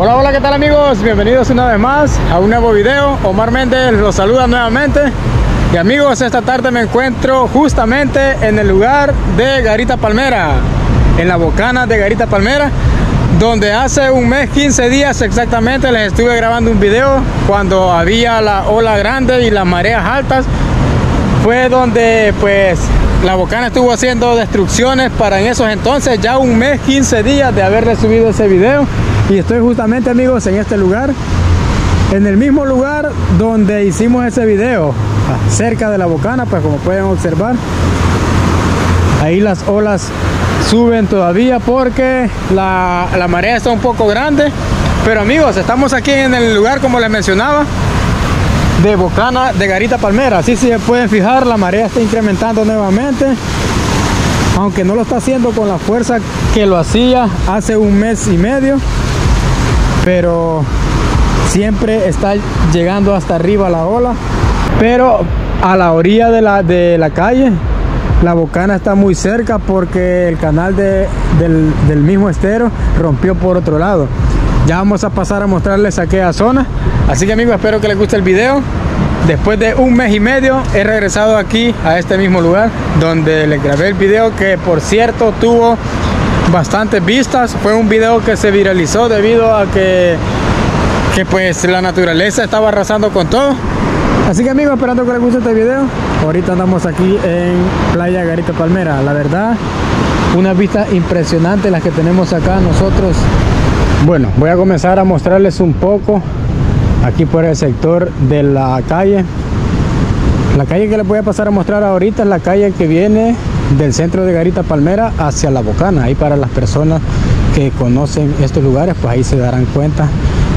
Hola, hola, ¿qué tal amigos? Bienvenidos una vez más a un nuevo video. Omar Méndez los saluda nuevamente. Y amigos, esta tarde me encuentro justamente en el lugar de Garita Palmera, en la bocana de Garita Palmera, donde hace un mes, 15 días exactamente, les estuve grabando un video cuando había la ola grande y las mareas altas. Fue donde pues la bocana estuvo haciendo destrucciones para en esos entonces, ya un mes, 15 días de haberle subido ese video. Y estoy justamente amigos en este lugar, en el mismo lugar donde hicimos ese video, cerca de la bocana. Pues como pueden observar, ahí las olas suben todavía porque la marea está un poco grande. Pero amigos, estamos aquí en el lugar, como les mencionaba, de bocana de Garita Palmera. Así se pueden fijar, la marea está incrementando nuevamente, aunque no lo está haciendo con la fuerza que lo hacía hace un mes y medio, pero siempre está llegando hasta arriba la ola. Pero a la orilla de la calle, la bocana está muy cerca porque el canal del mismo estero rompió por otro lado. Ya vamos a pasar a mostrarles aquella zona. Así que amigos, espero que les guste el video. Después de un mes y medio he regresado aquí a este mismo lugar donde les grabé el video, que por cierto tuvo bastantes vistas. Fue un video que se viralizó debido a que pues la naturaleza estaba arrasando con todo. Así que amigos, esperando que les guste este video. Ahorita andamos aquí en Playa Garita Palmera. La verdad, una vista impresionante las que tenemos acá nosotros. Bueno, voy a comenzar a mostrarles un poco aquí por el sector de la calle. La calle que les voy a pasar a mostrar ahorita es la calle que viene del centro de Garita Palmera hacia la bocana. Ahí, para las personas que conocen estos lugares, pues ahí se darán cuenta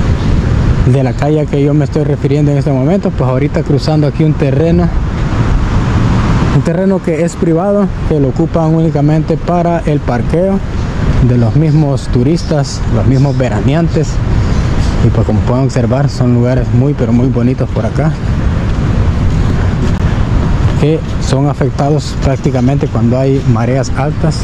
de la calle a que yo me estoy refiriendo en este momento. Pues ahorita cruzando aquí un terreno que es privado, que lo ocupan únicamente para el parqueo de los mismos turistas, los mismos veraneantes. Y pues como pueden observar, son lugares muy pero muy bonitos por acá, que son afectados prácticamente cuando hay mareas altas.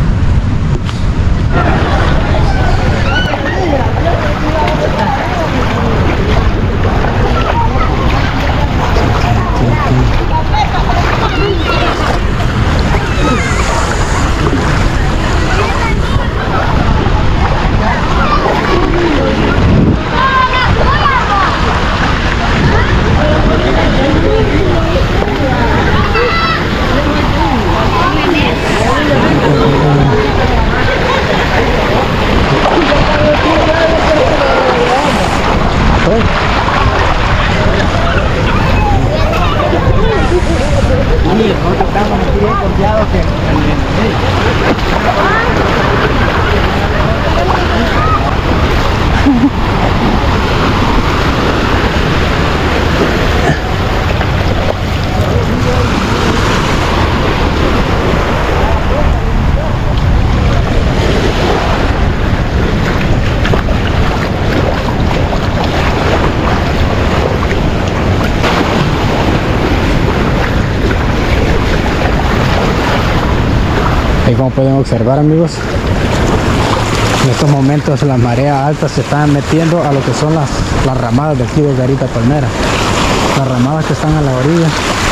Y como pueden observar amigos, en estos momentos las mareas altas se están metiendo a lo que son las ramadas de aquí de Garita Palmera. Las ramadas que están a la orilla.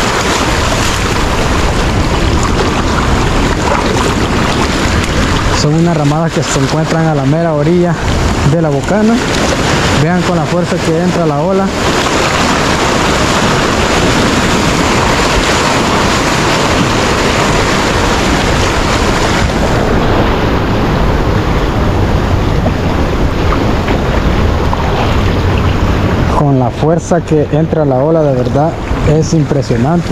Son unas ramadas que se encuentran a la mera orilla de la bocana. Vean con la fuerza que entra la ola. Con la fuerza que entra la ola, de verdad es impresionante.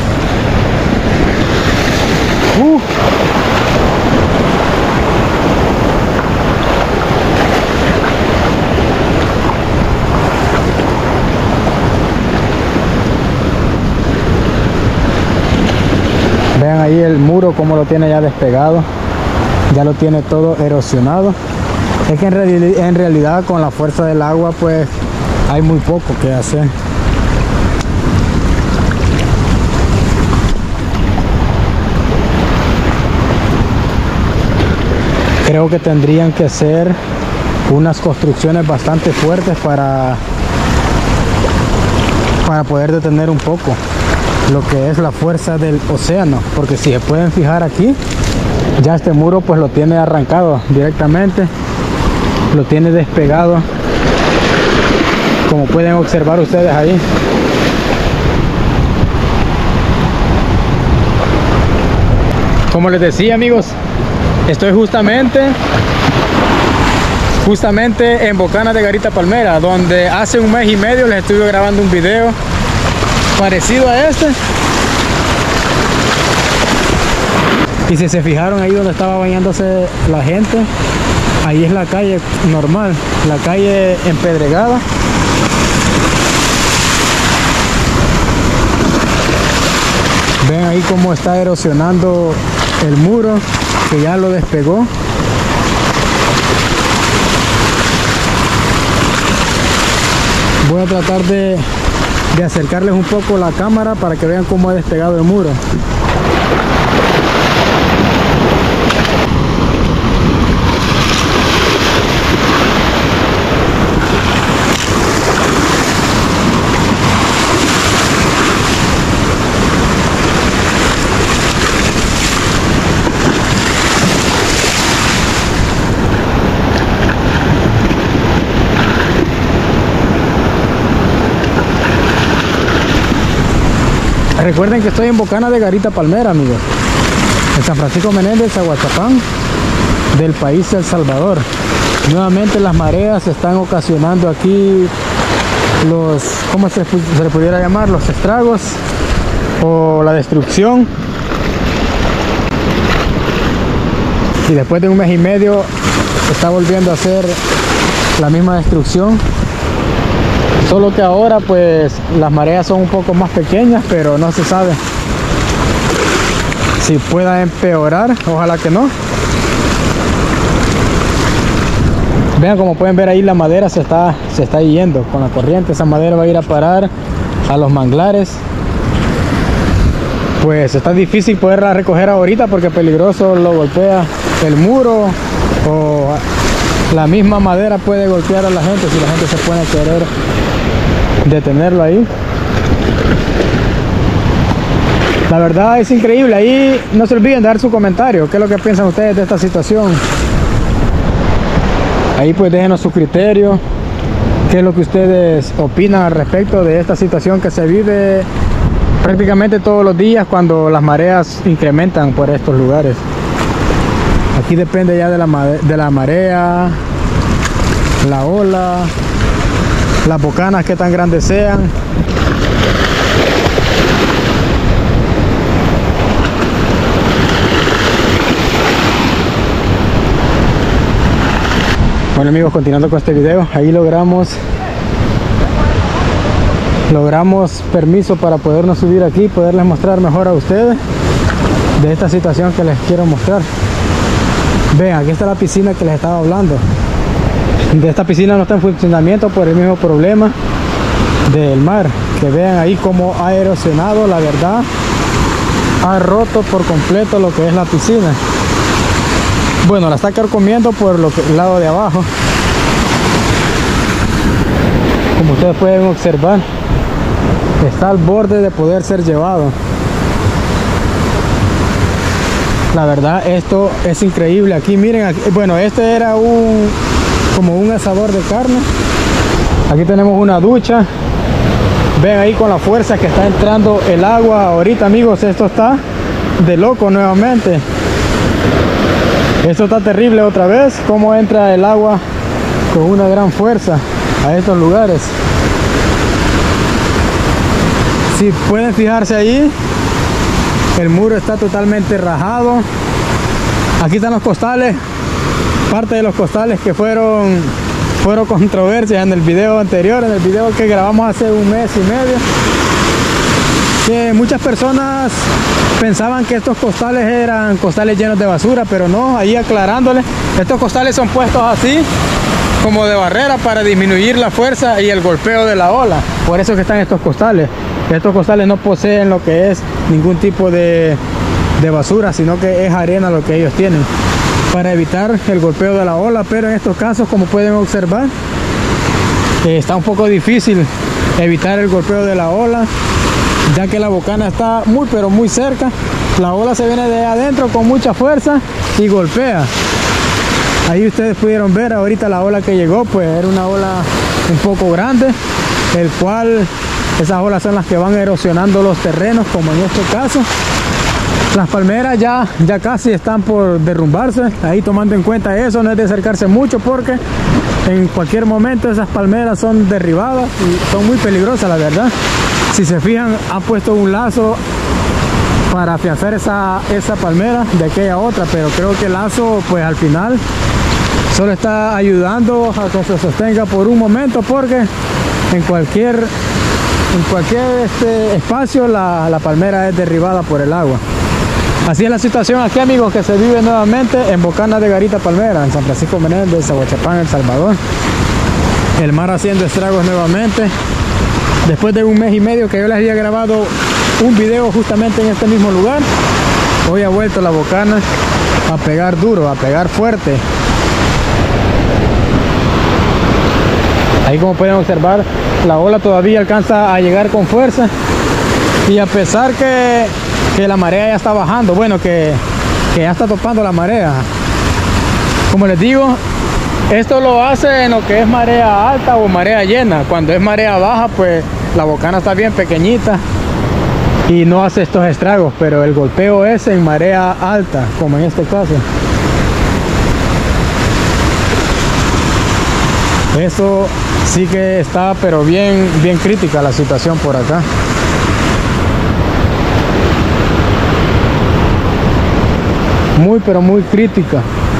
Vean ahí el muro como lo tiene ya despegado, ya lo tiene todo erosionado. Es que en realidad con la fuerza del agua pues hay muy poco que hacer. Creo que tendrían que ser unas construcciones bastante fuertes para poder detener un poco lo que es la fuerza del océano, porque si se pueden fijar aquí, ya este muro pues lo tiene arrancado directamente, lo tiene despegado, como pueden observar ustedes ahí. Como les decía, amigos, estoy justamente en Bocanas de Garita Palmera, donde hace un mes y medio les estuve grabando un video parecido a este. Y si se fijaron ahí donde estaba bañándose la gente, ahí es la calle normal, la calle empedregada. Ven ahí cómo está erosionando el muro, que ya lo despegó. Voy a tratar de acercarles un poco la cámara para que vean cómo ha despegado el muro. Recuerden que estoy en Bocanas de Garita Palmera, amigos, en San Francisco Menéndez, Aguachapán, del país El Salvador. Nuevamente las mareas están ocasionando aquí los, ¿cómo se le pudiera llamar? Los estragos o la destrucción. Y después de un mes y medio está volviendo a hacer la misma destrucción. Solo que ahora pues las mareas son un poco más pequeñas, pero no se sabe si pueda empeorar, ojalá que no. Vean, como pueden ver ahí, la madera se está yendo con la corriente. Esa madera va a ir a parar a los manglares. Pues está difícil poderla recoger ahorita porque peligroso, lo golpea el muro o la misma madera puede golpear a la gente si la gente se pone a querer detenerlo ahí. La verdad es increíble. Ahí no se olviden de dar su comentario, qué es lo que piensan ustedes de esta situación. Ahí pues déjenos su criterio, qué es lo que ustedes opinan al respecto de esta situación que se vive prácticamente todos los días cuando las mareas incrementan por estos lugares. Aquí depende ya de la marea, la ola, las bocanas que tan grandes sean. Bueno, amigos, continuando con este video, ahí logramos permiso para podernos subir aquí y poderles mostrar mejor a ustedes de esta situación que les quiero mostrar. Vean, aquí está la piscina que les estaba hablando. De esta piscina no está en funcionamiento por el mismo problema del mar, que vean ahí cómo ha erosionado, la verdad ha roto por completo lo que es la piscina. Bueno, la está carcomiendo por el lado de abajo, como ustedes pueden observar, está al borde de poder ser llevado. La verdad, esto es increíble. Aquí miren, aquí, bueno, este era como un asador de carne. Aquí tenemos una ducha. Ven ahí con la fuerza que está entrando el agua ahorita, amigos. Esto está de loco nuevamente. Esto está terrible otra vez, cómo entra el agua con una gran fuerza a estos lugares. Si pueden fijarse ahí, el muro está totalmente rajado. Aquí están los costales, parte de los costales que fueron controversias en el video anterior, en el video que grabamos hace un mes y medio, que muchas personas pensaban que estos costales eran costales llenos de basura, pero no. Ahí aclarándoles, estos costales son puestos así como de barrera para disminuir la fuerza y el golpeo de la ola. Por eso que están estos costales. Estos costales no poseen lo que es ningún tipo de basura, sino que es arena lo que ellos tienen. para evitar el golpeo de la ola, pero en estos casos, como pueden observar, está un poco difícil evitar el golpeo de la ola, ya que la bocana está muy pero muy cerca. La ola se viene de adentro con mucha fuerza y golpea. Ahí ustedes pudieron ver ahorita la ola que llegó, pues era una ola un poco grande, el cual esas olas son las que van erosionando los terrenos, como en este caso. Las palmeras ya casi están por derrumbarse. Ahí, tomando en cuenta eso, no es de acercarse mucho, porque en cualquier momento esas palmeras son derribadas y son muy peligrosas, la verdad. Si se fijan, han puesto un lazo para afianzar esa palmera de aquella otra, pero creo que el lazo, pues al final solo está ayudando a que se sostenga por un momento, porque en cualquier espacio la palmera es derribada por el agua. Así es la situación aquí, amigos, que se vive nuevamente en Bocana de Garita Palmera, en San Francisco Menéndez, Aguachapán, El Salvador. El mar haciendo estragos nuevamente. Después de un mes y medio que yo les había grabado un video justamente en este mismo lugar, hoy ha vuelto la bocana a pegar duro, a pegar fuerte. Ahí, como pueden observar, la ola todavía alcanza a llegar con fuerza, y a pesar que la marea ya está bajando, bueno, que ya está topando la marea. Como les digo, esto lo hace en lo que es marea alta o marea llena. Cuando es marea baja, pues la bocana está bien pequeñita y no hace estos estragos, pero el golpeo es en marea alta, como en este caso. Eso sí que está, pero bien crítica la situación por acá. Muy pero muy crítica.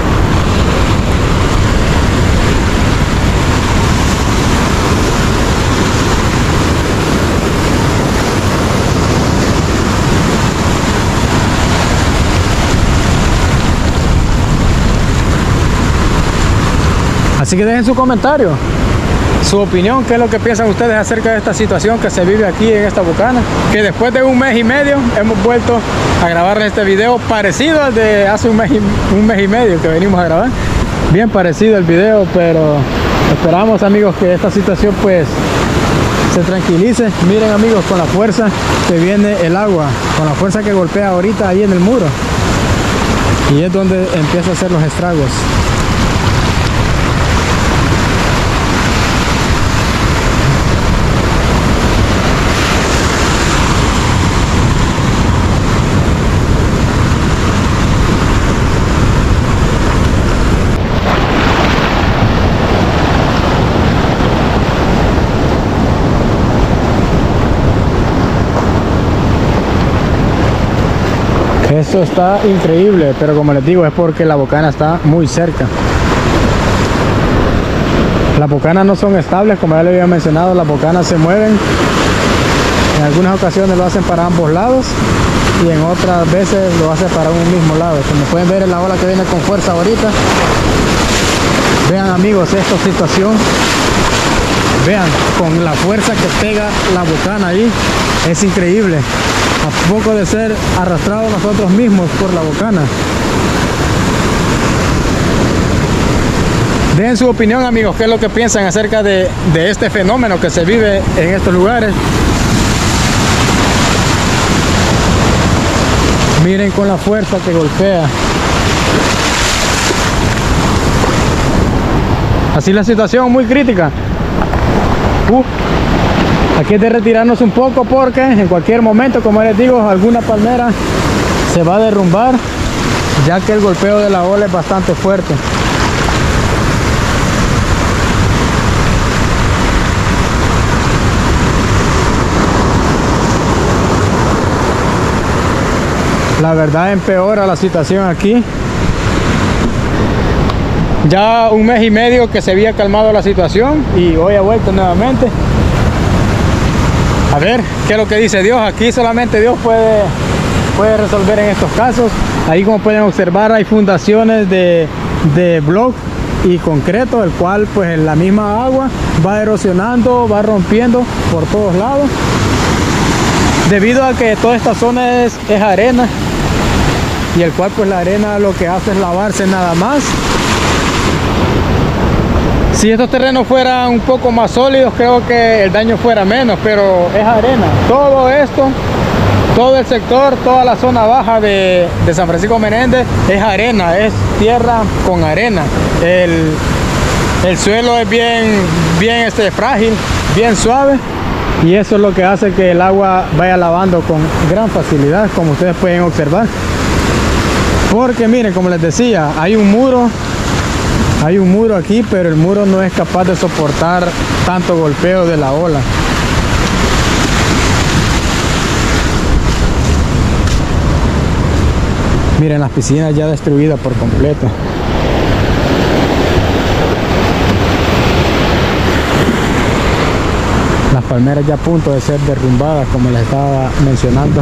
Así que dejen su comentario, su opinión, qué es lo que piensan ustedes acerca de esta situación que se vive aquí en esta bocana, que después de un mes y medio hemos vuelto a grabarles este video parecido al de hace un mes y medio que venimos a grabar. Bien parecido el video, pero esperamos, amigos, que esta situación pues se tranquilice. Miren, amigos, con la fuerza que viene el agua, con la fuerza que golpea ahorita ahí en el muro, y es donde empieza a hacer los estragos. Esto está increíble, pero como les digo, es porque la bocana está muy cerca. Las bocanas no son estables, como ya les había mencionado. Las bocanas se mueven. En algunas ocasiones lo hacen para ambos lados y en otras veces lo hacen para un mismo lado. Como pueden ver, en la ola que viene con fuerza ahorita. Vean, amigos, esta situación. Vean, con la fuerza que pega la bocana ahí, es increíble. A poco de ser arrastrados nosotros mismos por la bocana. Den su opinión, amigos, qué es lo que piensan acerca de este fenómeno que se vive en estos lugares. Miren con la fuerza que golpea. Así la situación muy crítica. Aquí es de retirarnos un poco, porque en cualquier momento, como les digo, alguna palmera se va a derrumbar, ya que el golpeo de la ola es bastante fuerte. La verdad, empeora la situación aquí. Ya un mes y medio que se había calmado la situación y hoy ha vuelto nuevamente. A ver qué es lo que dice Dios. Aquí solamente Dios puede resolver en estos casos. Ahí, como pueden observar, hay fundaciones de block y concreto, el cual pues la misma agua va erosionando, va rompiendo por todos lados, debido a que toda esta zona es arena. y el cual pues la arena lo que hace es lavarse nada más. Si estos terrenos fueran un poco más sólidos, creo que el daño fuera menos, pero es arena. Todo esto, todo el sector, toda la zona baja de San Francisco Menéndez es arena, es tierra con arena. El suelo es bien frágil, bien suave, y eso es lo que hace que el agua vaya lavando con gran facilidad, como ustedes pueden observar. Porque miren, como les decía, hay un muro aquí, pero el muro no es capaz de soportar tanto golpeo de la ola. Miren las piscinas ya destruidas por completo. Las palmeras ya a punto de ser derrumbadas, como les estaba mencionando.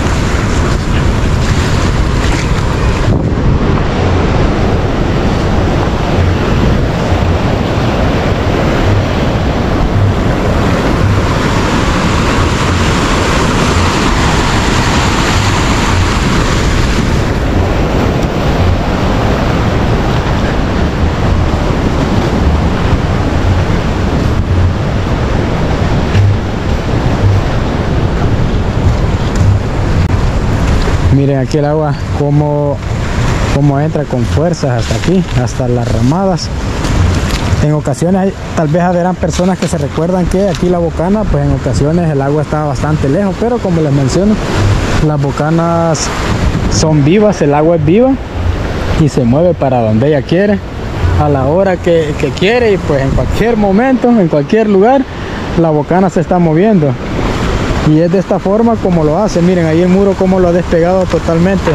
Miren aquí el agua como entra con fuerzas hasta aquí, hasta las ramadas. En ocasiones tal vez habrán personas que se recuerdan que aquí la bocana, pues en ocasiones el agua está bastante lejos, pero como les menciono, las bocanas son vivas, el agua es viva y se mueve para donde ella quiere, a la hora que quiere, y pues en cualquier momento, en cualquier lugar, la bocana se está moviendo. Y es de esta forma como lo hace. Miren ahí el muro como lo ha despegado totalmente.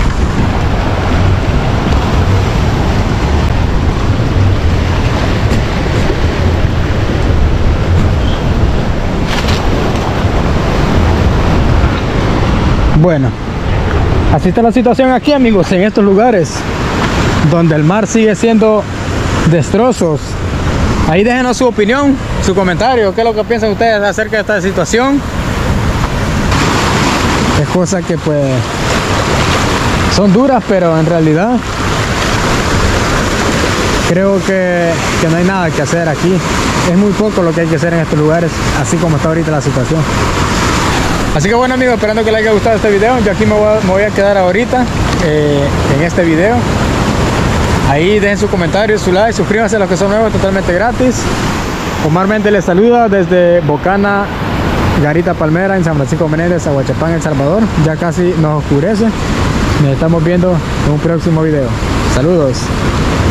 Bueno, así está la situación aquí, amigos, en estos lugares donde el mar sigue siendo destrozos. Ahí déjenos su opinión, su comentario, qué es lo que piensan ustedes acerca de esta situación. Es cosa que pues son duras, pero en realidad creo que no hay nada que hacer aquí. Es muy poco lo que hay que hacer en estos lugares, así como está ahorita la situación. Así que bueno, amigos, esperando que les haya gustado este video. Yo aquí me voy a quedar ahorita en este video. Ahí dejen su comentario, su like, suscríbanse a los que son nuevos, totalmente gratis. Omar Méndez les saluda desde Bocana, Garita Palmera, en San Francisco Menéndez, Aguachapán, El Salvador. Ya casi nos oscurece. Nos estamos viendo en un próximo video. Saludos.